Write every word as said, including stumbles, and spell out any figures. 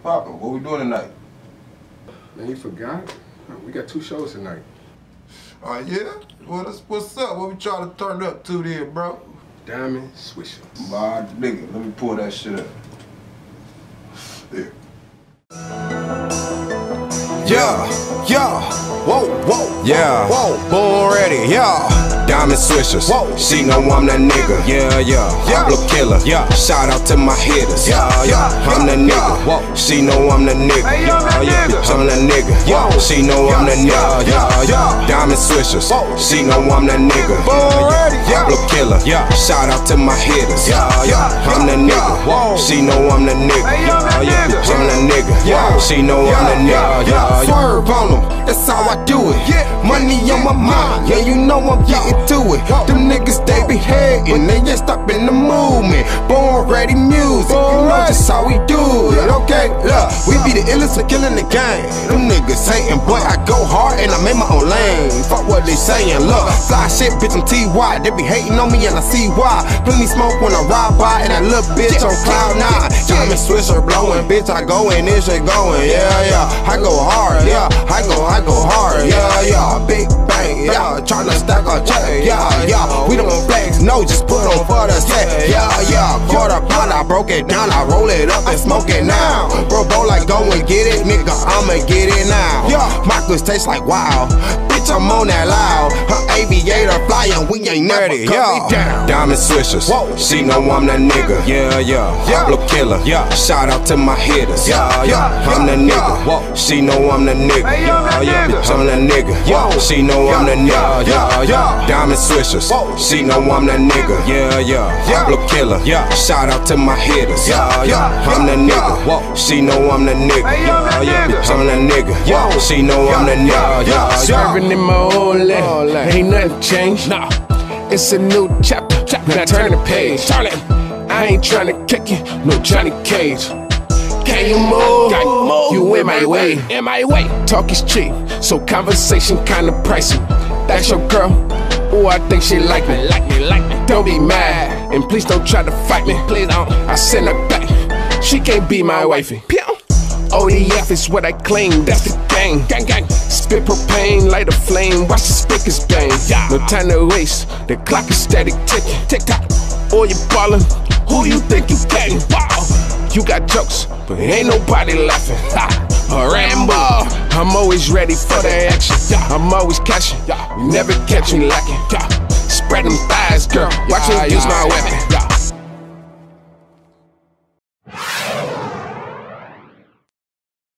poppin'? What we doing tonight? Man, you forgot? We got two shows tonight. Oh, uh, yeah? Well, that's what's up. What we trying to turn up to there, bro? Diamond Swishers. My nigga, let me pull that shit up. There. Yeah, yeah, whoa, whoa, yeah, whoa, born ready, yeah. Diamond Swishers, whoa. She know I'm that nigga, yeah, yeah, yeah. Blow killer, yeah. Shout out to my hitters, yeah, yeah. I'm the nigga, whoa. She know I'm the nigga, yeah, yeah. I'm the nigga, yeah. She know I'm the nigga, yeah, yeah. Diamond Swishers, she know I'm that nigga, born ready, yeah. Blow killer, yeah. Shout out to my hitters, yeah, yeah. I'm the nigga, whoa. She know I'm the nigga, yeah, yeah. I'm the nigga, yeah. She know I'm the nigga, yeah. Swerve on them, that's how I do it. Money on my mind, yeah, you know I'm getting to it. Them niggas, they be hating, they ain't stopping the movement. Born ready music, you know just how we do it, okay? Look, we be the illest for killing the game. Them niggas hating, boy, I go hard and I make my own lane. Fuck what they saying, look, fly shit, bitch, I'm T Y. They be hating on me and I see why. Plenty smoke when I ride by and that little bitch on cloud nine. Diamond Swisher blowing, bitch, I go and this shit going, yeah, yeah. I go hard, yeah, I go, I go hard, yeah, yeah. Big bang, yeah, tryna stack a check, yeah, yeah. We don't flex, no, just put on for the set, yeah, yeah. Quarter pound, I broke it down, I roll it up and smoke it now. Bro, bro, like go and get it, nigga, I'ma get it now. Yeah, Marcus tastes like wow. I'm on that loud, her aviator flying, we ain't never cut me down. Diamond Swishers, whoa. She know I'm that nigga, yeah, yeah, yeah. Blow killer, yeah. Shout out to my hitters, yeah, yeah. I'm the nigga, whoa. She know I'm the nigga, yeah, yeah. I'm the nigga, yeah. She know I'm the nigga, yeah, yeah. Diamond Swishers, she know I'm that nigga, yeah, yeah. Blow killer, yeah. Shout out to my hitters, yeah, yeah. I'm the nigga, whoa. She know I'm the nigga, yeah, yeah. I'm the nigga, yeah. She know I'm the nigga, yeah, yeah. In my old life, ain't nothing changed. Nah, it's a new chapter. Now turn the page. Turn it. I ain't tryna kick you, no Johnny Cage. Can you move? You in my way. In my way. Talk is cheap, so conversation kinda pricey. That's your girl. Ooh, I think she like me. Like me, like me. Don't be mad, and please don't try to fight me. Please don't. I send her back. She can't be my wifey. O D F is what I claim, that's the gang. Gang, gang. Spit propane, light a flame, watch the speakers bang. No time to waste, the clock is steady ticking. Tick tock. Or you ballin', who you think you getting? Wow. You got jokes, but ain't nobody laughing. Ha. A Rambo. I'm always ready for the action. I'm always catching, you never catch me lacking. Spread them thighs, girl. Watch me use my weapon.